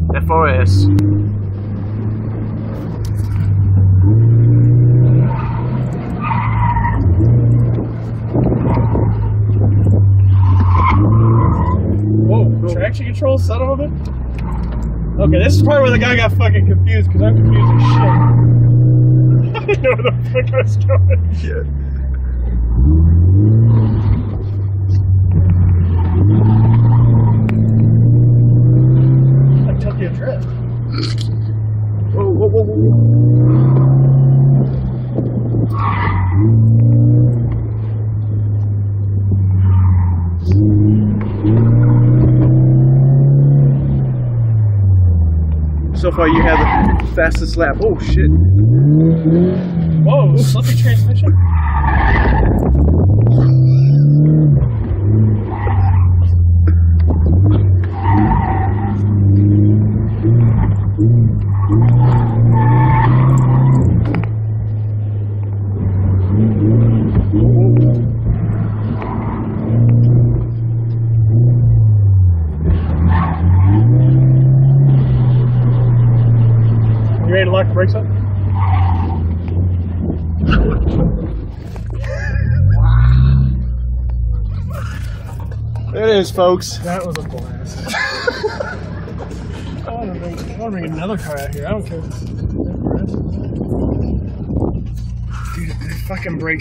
FRS. Whoa, traction control, son of a bitch. Okay, this is probably where the guy got fucking confused, because I'm confused as shit. I didn't know where the fuck I was going. Shit. I took you adrift. Whoa, whoa, whoa, whoa. So far, you have the fastest lap. Oh shit! Whoa, slippy transmission. You ready to lock the brakes up? There it is, folks. That was a blast. I want to bring another car out here. I don't care. Dude, the fucking brakes